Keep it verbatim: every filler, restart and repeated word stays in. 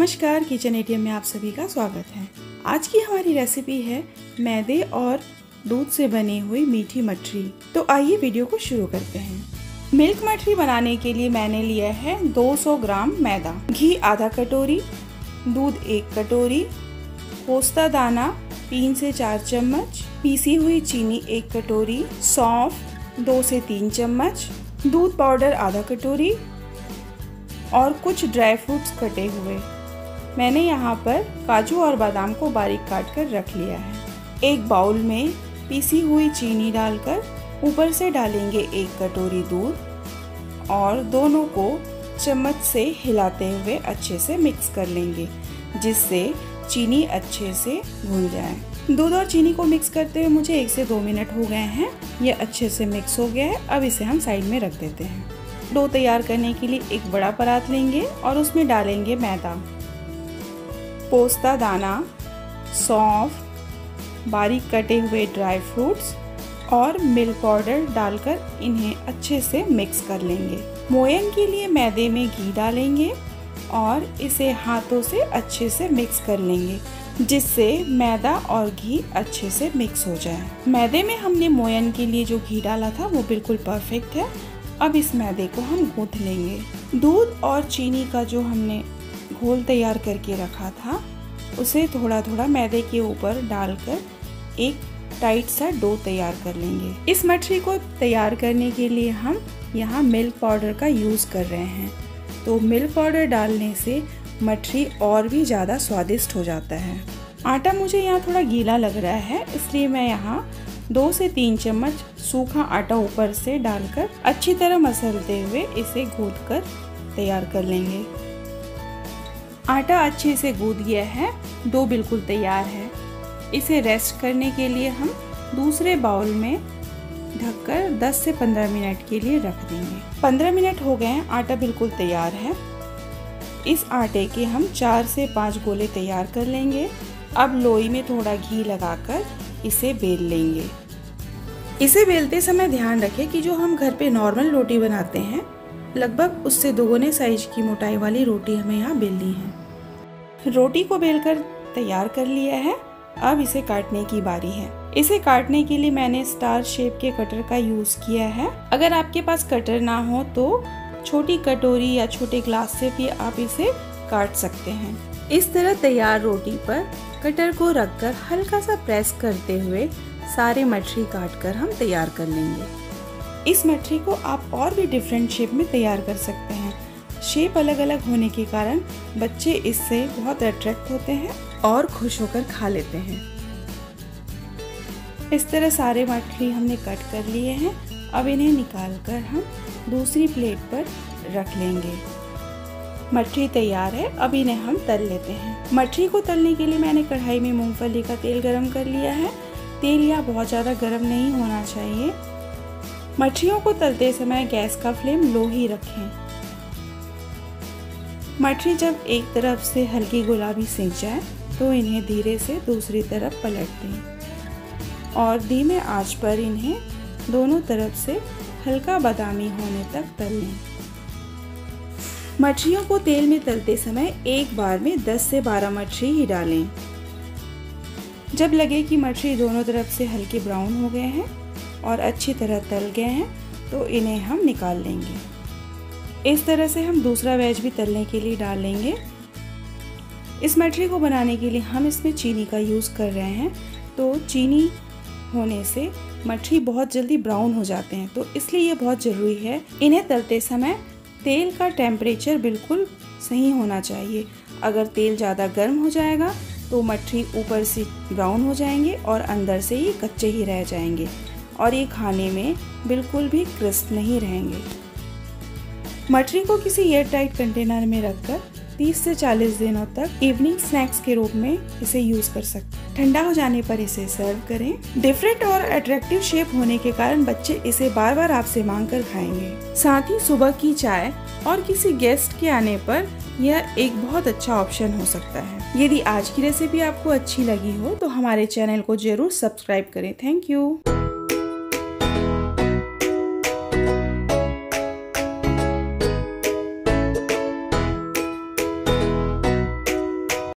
नमस्कार, kitchen ATM में आप सभी का स्वागत है। आज की हमारी रेसिपी है मैदे और दूध से बनी हुई मीठी मठरी। तो आइए वीडियो को शुरू करते हैं। मिल्क मठरी बनाने के लिए मैंने लिया है दो सौ ग्राम मैदा, घी आधा कटोरी, दूध एक कटोरी, पोस्ता दाना तीन से चार चम्मच, पीसी हुई चीनी एक कटोरी, सौंफ दो से तीन चम्मच, दूध पाउडर आधा कटोरी और कुछ ड्राई फ्रूट्स कटे हुए। मैंने यहाँ पर काजू और बादाम को बारीक काट कर रख लिया है। एक बाउल में पीसी हुई चीनी डालकर ऊपर से डालेंगे एक कटोरी दूध और दोनों को चम्मच से हिलाते हुए अच्छे से मिक्स कर लेंगे, जिससे चीनी अच्छे से घुल जाए। दूध और चीनी को मिक्स करते हुए मुझे एक से दो मिनट हो गए हैं। ये अच्छे से मिक्स हो गया है। अब इसे हम साइड में रख देते हैं। डो तैयार करने के लिए एक बड़ा परात लेंगे और उसमें डालेंगे मैदा, पोस्ता दाना, सौंफ, बारीक कटे हुए ड्राई फ्रूट्स और मिल्क पाउडर डालकर इन्हें अच्छे से मिक्स कर लेंगे। मोयन के लिए मैदे में घी डालेंगे और इसे हाथों से अच्छे से मिक्स कर लेंगे, जिससे मैदा और घी अच्छे से मिक्स हो जाए। मैदे में हमने मोयन के लिए जो घी डाला था वो बिल्कुल परफेक्ट है। अब इस मैदे को हम गूंथ लेंगे। दूध और चीनी का जो हमने घोल तैयार करके रखा था उसे थोड़ा थोड़ा मैदे के ऊपर डालकर एक टाइट सा डो तैयार कर लेंगे। इस मठरी को तैयार करने के लिए हम यहाँ मिल्क पाउडर का यूज़ कर रहे हैं। तो मिल्क पाउडर डालने से मठरी और भी ज़्यादा स्वादिष्ट हो जाता है। आटा मुझे यहाँ थोड़ा गीला लग रहा है, इसलिए मैं यहाँ दो से तीन चम्मच सूखा आटा ऊपर से डालकर अच्छी तरह मसलते हुए इसे गूंथ कर तैयार कर लेंगे। आटा अच्छे से गूंथ गया है, डो बिल्कुल तैयार है। इसे रेस्ट करने के लिए हम दूसरे बाउल में ढककर दस से पंद्रह मिनट के लिए रख देंगे। पंद्रह मिनट हो गए हैं, आटा बिल्कुल तैयार है। इस आटे के हम चार से पाँच गोले तैयार कर लेंगे। अब लोई में थोड़ा घी लगाकर इसे बेल लेंगे। इसे बेलते समय ध्यान रखें कि जो हम घर पे नॉर्मल रोटी बनाते हैं, लगभग उससे दोगुने साइज की मोटाई वाली रोटी हमें यहाँ बेलनी है। रोटी को बेलकर तैयार कर लिया है। अब इसे काटने की बारी है। इसे काटने के लिए मैंने स्टार शेप के कटर का यूज किया है। अगर आपके पास कटर ना हो तो छोटी कटोरी या छोटे ग्लास से भी आप इसे काट सकते हैं। इस तरह तैयार रोटी पर कटर को रखकर हल्का सा प्रेस करते हुए सारे मठरी काटकर हम तैयार कर लेंगे। इस मठरी को आप और भी डिफरेंट शेप में तैयार कर सकते हैं। शेप अलग अलग होने के कारण बच्चे इससे बहुत अट्रैक्ट होते हैं और खुश होकर खा लेते हैं। इस तरह सारे मठरी हमने कट कर लिए हैं। अब इन्हें निकालकर हम दूसरी प्लेट पर रख लेंगे। मठरी तैयार है। अब इन्हें हम तल लेते हैं। मठरी को तलने के लिए मैंने कढ़ाई में मूंगफली का तेल गरम कर लिया है। तेल यहाँ बहुत ज़्यादा गरम नहीं होना चाहिए। मठरियों को तलते समय गैस का फ्लेम लो ही रखें। मठरी जब एक तरफ से हल्की गुलाबी सिक जाए तो इन्हें धीरे से दूसरी तरफ पलट दें और धीमे आंच पर इन्हें दोनों तरफ से हल्का बादामी होने तक तल लें। मठरियों को तेल में तलते समय एक बार में दस से बारह मठरी ही डालें। जब लगे कि मठरी दोनों तरफ से हल्के ब्राउन हो गए हैं और अच्छी तरह तल गए हैं तो इन्हें हम निकाल लेंगे। इस तरह से हम दूसरा बैच भी तलने के लिए डाल लेंगे। इस मठरी को बनाने के लिए हम इसमें चीनी का यूज़ कर रहे हैं। तो चीनी होने से मठरी बहुत जल्दी ब्राउन हो जाते हैं, तो इसलिए ये बहुत ज़रूरी है। इन्हें तलते समय तेल का टेम्परेचर बिल्कुल सही होना चाहिए। अगर तेल ज़्यादा गर्म हो जाएगा तो मठरी ऊपर से ब्राउन हो जाएंगे और अंदर से ये कच्चे ही रह जाएंगे और ये खाने में बिल्कुल भी क्रिस्प नहीं रहेंगे। मठरी को किसी एयर टाइट कंटेनर में रखकर तीस से चालीस दिनों तक इवनिंग स्नैक्स के रूप में इसे यूज़ कर सकते हैं। ठंडा हो जाने पर इसे सर्व करें। डिफरेंट और अट्रैक्टिव शेप होने के कारण बच्चे इसे बार बार आपसे मांग कर खाएंगे। साथ ही सुबह की चाय और किसी गेस्ट के आने पर यह एक बहुत अच्छा ऑप्शन हो सकता है। यदि आज की रेसिपी आपको अच्छी लगी हो तो हमारे चैनल को जरूर सब्सक्राइब करें। Thank you.